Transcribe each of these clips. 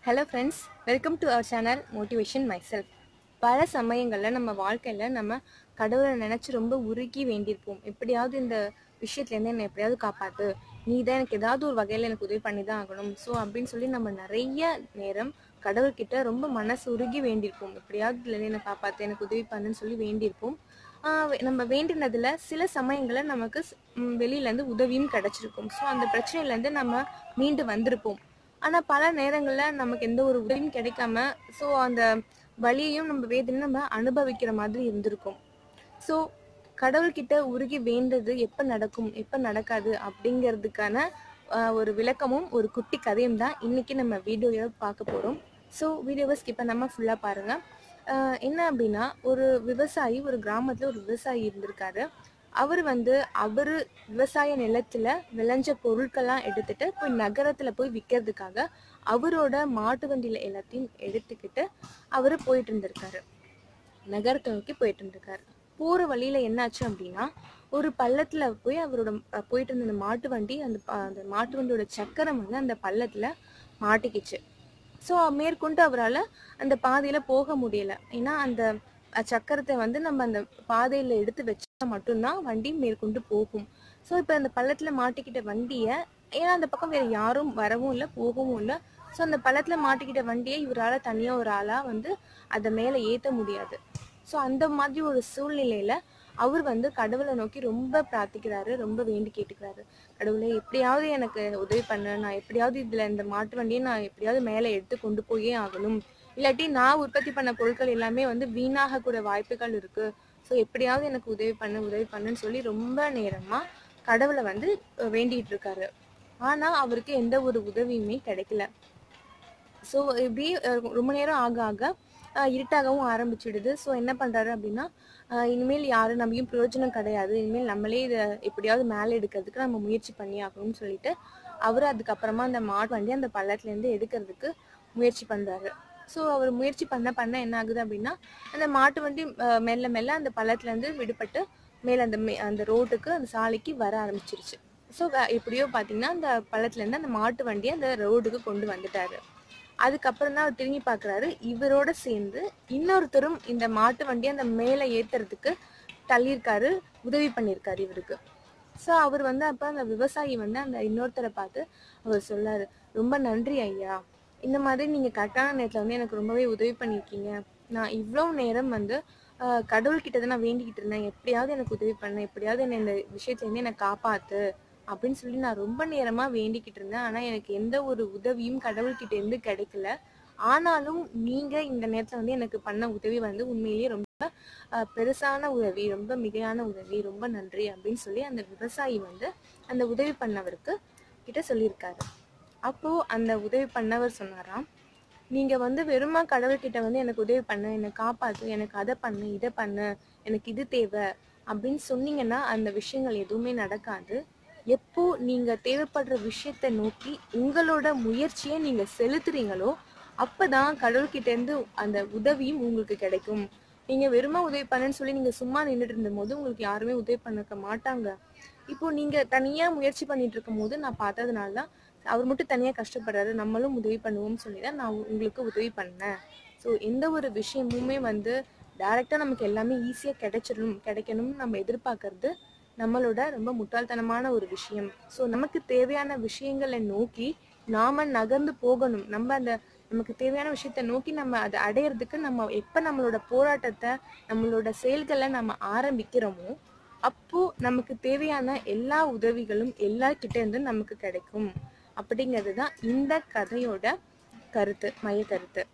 Hello friends, welcome to our channel motivation myself. பல சமயங்களில் நம்ம வாழ்க்கையில் நம்ம கடவுளை நினச்சி ரொம்ப உருகி வேண்டியிருப்போம். எப்படியாவது இந்த விஷயத்துலேருந்து என்னை எப்படியாவது காப்பாற்று, நீ தான் எனக்கு ஏதாவது ஒரு வகையில் எனக்கு உதவி பண்ணி தான் ஆகணும். ஸோ அப்படின்னு சொல்லி நம்ம நிறைய நேரம் கடவுள்கிட்ட ரொம்ப மனசு உருகி வேண்டியிருப்போம். எப்படியாவது இதுலேருந்து என்னை காப்பாற்று, எனக்கு உதவி பண்ணுன்னு சொல்லி வேண்டியிருப்போம். நம்ம வேண்டினதில் சில சமயங்களில் நமக்கு வெளியிலேருந்து உதவியும் கிடச்சிருக்கும். ஸோ அந்த பிரச்சனையிலேருந்து நம்ம மீண்டு வந்திருப்போம். ஆனால் பல நேரங்களில் நமக்கு எந்த ஒரு உதவியும் கிடைக்காம ஸோ அந்த வலியையும் நம்ம வேதனையும் நம்ம அனுபவிக்கிற மாதிரி இருந்திருக்கும். ஸோ கடவுள்கிட்ட உருகி வேண்டது எப்போ நடக்கும் எப்போ நடக்காது அப்படிங்கிறதுக்கான ஒரு விளக்கமும் ஒரு குட்டி கதையும் தான் இன்னைக்கு நம்ம வீடியோவை பார்க்க போகிறோம். ஸோ வீடியோவை ஸ்கிப் பண்ணாமல் ஃபுல்லாக பாருங்கள். என்ன அப்படின்னா, ஒரு விவசாயி, ஒரு கிராமத்தில் ஒரு விவசாயி இருந்திருக்காரு. அவர் விவசாய நிலத்துல விளைஞ்ச பொருட்கள்லாம் எடுத்துட்டு போய் நகரத்துல போய் விற்கிறதுக்காக அவரோட மாட்டு வண்டியில எல்லாத்தையும் எடுத்துக்கிட்டு அவரு போயிட்டு இருந்திருக்காரு. நகரத்தை நோக்கி போயிட்டு இருந்திருக்காரு. போற வழியில என்னாச்சு அப்படின்னா, ஒரு பள்ளத்துல போய் அவரோட போயிட்டு இருந்த மாட்டு வண்டி அந்த மாட்டு வண்டியோட சக்கரம் அந்த பள்ளத்துல மாட்டிக்கிச்சு. ஸோ மேற்கொண்டு அவரால் அந்த பாதையில போக முடியல. ஏன்னா அந்த சக்கரத்தை நம்ம அந்த பாதையில எடுத்து வச்சா மட்டும்தான் வண்டி மேற்கொண்டு போகும். ஸோ இப்போ அந்த பள்ளத்துல மாட்டிக்கிட்ட வண்டியை, ஏன்னா அந்த பக்கம் வேற யாரும் வரவும் இல்லை போகவும் இல்லை. ஸோ அந்த பள்ளத்துல மாட்டிக்கிட்ட வண்டியை இவரால் தனியாக ஒரு ஆளாக அதை மேலே ஏற்ற முடியாது. ஸோ அந்த மாதிரி ஒரு சூழ்நிலையில அவர் கடவுளை நோக்கி ரொம்ப பிரார்த்திக்கிறாரு, ரொம்ப வேண்டி கேட்டுக்கிறாரு. கடவுளே, எப்படியாவது எனக்கு உதவி பண்ண, நான் எப்படியாவது இந்த மாட்டு வண்டியை நான் எப்படியாவது மேலே எடுத்து கொண்டு போயே ஆகணும். இல்லாட்டி நான் உற்பத்தி பண்ண பொருட்கள் எல்லாமே வீணாக கூட வாய்ப்புகள் இருக்கு. ஸோ எப்படியாவது எனக்கு உதவி பண்ணுன்னு சொல்லி ரொம்ப நேரமா கடவுளை வேண்டிட்டு இருக்காரு. ஆனா அவருக்கு எந்த ஒரு உதவியுமே கிடைக்கல. ஸோ இப்படி ரொம்ப நேரம் ஆக ஆக இருட்டாகவும் ஆரம்பிச்சிடுது. ஸோ என்ன பண்ணுறாரு அப்படின்னா, இனிமேல் யாரும் நம்பியும் பிரயோஜனம் கிடையாது, இனிமேல் நம்மளே இதை எப்படியாவது மேலே எடுக்கிறதுக்கு நம்ம முயற்சி பண்ணி ஆகணும்னு சொல்லிட்டு அவர் அதுக்கப்புறமா அந்த மாட்டு வண்டி அந்த பள்ளத்துலேருந்து எடுக்கிறதுக்கு முயற்சி பண்ணுறாரு. ஸோ அவர் முயற்சி பண்ண என்ன ஆகுது அப்படின்னா, அந்த மாட்டு வண்டி மெல்ல மெல்ல அந்த பள்ளத்துலேருந்து விடுபட்டு மேலே அந்த ரோட்டுக்கு, அந்த சாலைக்கு வர ஆரம்பிச்சிருச்சு. ஸோ எப்படியோ பார்த்தீங்கன்னா அந்த பள்ளத்துலேருந்து அந்த மாட்டு வண்டியை அந்த ரோடுக்கு கொண்டு வந்துட்டாரு. அதுக்கப்புறம் தான் அவர் திரும்பி பார்க்குறாரு. இவரோட சேர்ந்து இன்னொருத்தரும் இந்த மாட்டு வண்டியை அந்த மேலே ஏற்றுறதுக்கு தள்ளியிருக்காரு, உதவி பண்ணியிருக்காரு இவருக்கு. ஸோ அவர் அப்போ அந்த விவசாயி அந்த இன்னொருத்தரை பார்த்து அவர் சொல்லாரு, ரொம்ப நன்றி ஐயா, இந்த மாதிரி நீங்கள் கரெக்டான நேரத்தில் எனக்கு ரொம்பவே உதவி பண்ணியிருக்கீங்க. நான் இவ்வளோ நேரம் கடவுள்கிட்ட தான் நான் வேண்டிக்கிட்டு இருந்தேன், எப்படியாவது எனக்கு உதவி பண்ணேன், எப்படியாவது என்னை இந்த விஷயத்துலேருந்து என்னை காப்பாற்று அப்படின்னு சொல்லி நான் ரொம்ப நேரமா வேண்டிக்கிட்டு இருந்தேன். ஆனா எனக்கு எந்த ஒரு உதவியும் கடவுள்கிட்ட இருந்து கிடைக்கல. ஆனாலும் நீங்க இந்த நேரத்துல எனக்கு பண்ண உதவி உண்மையிலேயே ரொம்ப பெருசான உதவி, ரொம்ப மிகையான உதவி, ரொம்ப நன்றி அப்படின்னு சொல்லி அந்த விவசாயி அந்த உதவி பண்ணவருக்கு கிட்ட சொல்லியிருக்காரு. அப்போ அந்த உதவி பண்ணவர் சொன்னாராம், நீங்க வெறுமா கடவுள்கிட்ட எனக்கு உதவி பண்ணு, என்னை காப்பாத்து, எனக்கு அதை பண்ணு, இதை பண்ணு, எனக்கு இது தேவை அப்படின்னு சொன்னீங்கன்னா அந்த விஷயங்கள் எதுவுமே நடக்காது. எப்போ நீங்க தேவைப்படுற விஷயத்தை நோக்கி உங்களோட முயற்சியை நீங்க செலுத்துறீங்களோ அப்பதான் கடவுள்கிட்ட இருந்து அந்த உதவியும் உங்களுக்கு கிடைக்கும். நீங்க வெறுமா உதவி பண்ணுன்னு சொல்லி நீங்க சும்மா நின்றுட்டு இருந்த போது உங்களுக்கு யாருமே உதவி பண்ண மாட்டாங்க. இப்போ நீங்க தனியா முயற்சி பண்ணிட்டு இருக்கும் போது நான் பார்த்ததுனாலதான் அவர் மட்டும் தனியா கஷ்டப்படுறாரு, நம்மளும் உதவி பண்ணுவோம்னு சொல்லிதான் நான் உங்களுக்கு உதவி பண்ணேன். ஸோ எந்த ஒரு விஷயமுமே டைரக்டா நமக்கு எல்லாமே ஈஸியா கிடைக்கணும்னு நம்ம எதிர்பார்க்கறது நம்மளோட ரொம்ப முட்டாள்தனமான ஒரு விஷயம். ஸோ நமக்கு தேவையான விஷயங்களை நோக்கி நாம நகர்ந்து போகணும். நமக்கு தேவையான விஷயத்தை நோக்கி நம்ம அதை அடையிறதுக்கு நம்ம எப்ப நம்மளோட போராட்டத்தை, நம்மளோட செயல்களை நம்ம ஆரம்பிக்கிறோமோ அப்போ நமக்கு தேவையான எல்லா உதவிகளும் எல்லார்கிட்ட இருந்து நமக்கு கிடைக்கும். அப்படிங்கிறது தான் இந்த கதையோட கருத்து, மைய கருத்து.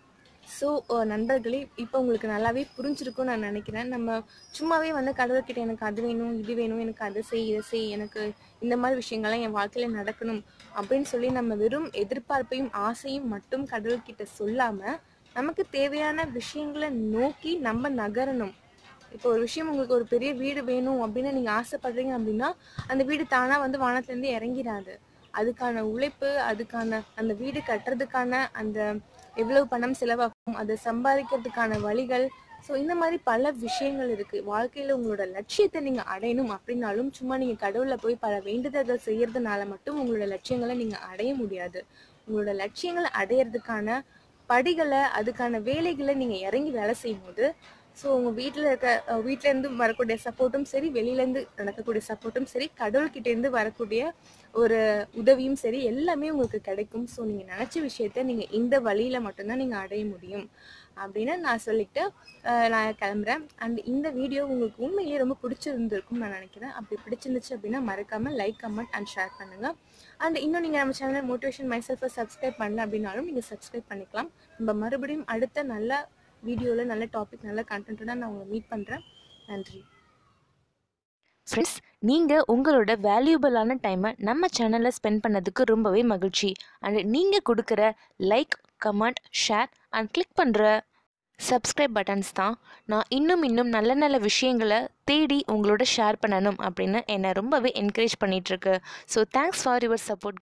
ஸோ நண்பர்களே, இப்போ உங்களுக்கு நல்லாவே புரிஞ்சிருக்கும்னு நான் நினைக்கிறேன். நம்ம சும்மாவே கடவுள்கிட்ட எனக்கு அது வேணும், இது வேணும், எனக்கு அதை செய், இதை செய், எனக்கு இந்த மாதிரி விஷயங்கள்லாம் என் வாழ்க்கையில் நடக்கணும் அப்படின்னு சொல்லி நம்ம வெறும் எதிர்பார்ப்பையும் ஆசையும் மட்டும் கடவுள்கிட்ட சொல்லாமல் நமக்கு தேவையான விஷயங்களை நோக்கி நம்ம நகரணும். இப்போ ஒரு விஷயம், உங்களுக்கு ஒரு பெரிய வீடு வேணும் அப்படின்னு நீங்கள் ஆசைப்படுறீங்க அப்படின்னா அந்த வீடு தானாக வானத்துலேருந்து இறங்கிடாது. அதுக்கான உழைப்பு, அதுக்கான அந்த வீடு கட்டுறதுக்கான அந்த எவ்வளவு பணம் செலவாகும், அதை சம்பாதிக்கிறதுக்கான வழிகள், ஸோ இந்த மாதிரி பல விஷயங்கள் இருக்குது. வாழ்க்கையில் உங்களோட லட்சியத்தை நீங்கள் அடையணும் அப்படின்னாலும் சும்மா நீங்கள் கடவுளில் போய் பல வேண்டுதல்கள் செய்யறதுனால மட்டும் உங்களோட லட்சியங்களை நீங்கள் அடைய முடியாது. உங்களோட லட்சியங்களை அடையிறதுக்கான படிகளை அதுக்கான வேலைகளை நீங்கள் இறங்கி வேலை செய்யும்போது ஸோ உங்கள் வீட்டிலேருந்து வரக்கூடிய சப்போர்ட்டும் சரி, வெளியிலேருந்து நடக்கக்கூடிய சப்போர்ட்டும் சரி, கடவுள்கிட்டேருந்து வரக்கூடிய ஒரு உதவியும் சரி, எல்லாமே உங்களுக்கு கிடைக்கும். ஸோ நீங்கள் நினச்ச விஷயத்த நீங்கள் இந்த வழியில் மட்டும்தான் நீங்கள் அடைய முடியும் அப்படின்னு நான் சொல்லிட்டு நான் கிளம்புறேன். அண்ட் இந்த வீடியோ உங்களுக்கு உண்மையிலேயே ரொம்ப பிடிச்சிருந்துருக்கும்னு நான் நினைக்கிறேன். அப்படி பிடிச்சிருந்துச்சு அப்படின்னா மறக்காமல் லைக், கமெண்ட் அண்ட் ஷேர் பண்ணுங்கள். அண்ட் இன்னும் நீங்கள் நம்ம சேனல் மோட்டிவேஷன் மை செல்ஃபை சப்ஸ்கிரைப் பண்ணல அப்படின்னாலும் நீங்கள் சப்ஸ்கிரைப் பண்ணிக்கலாம். நம்ம மறுபடியும் அடுத்த நல்ல வீடியோவில் நல்ல டாபிக், நல்ல கண்டென்ட்டோட நான் உங்களை மீட் பண்ணுறேன். நன்றி ஃப்ரெண்ட்ஸ். நீங்கள் உங்களோட வேல்யூபிளான டைமை நம்ம சேனலில் ஸ்பெண்ட் பண்ணதுக்கு ரொம்பவே மகிழ்ச்சி. அண்ட் நீங்கள் கொடுக்குற like, comment, share and click பண்ணுற சப்ஸ்கிரைப் பட்டன்ஸ் தான் நான் இன்னும் நல்ல நல்ல விஷயங்களை தேடி உங்களோட ஷேர் பண்ணணும் அப்படின்னு என்னை ரொம்பவே என்கரேஜ் பண்ணிகிட்ருக்கு. So thanks for your support.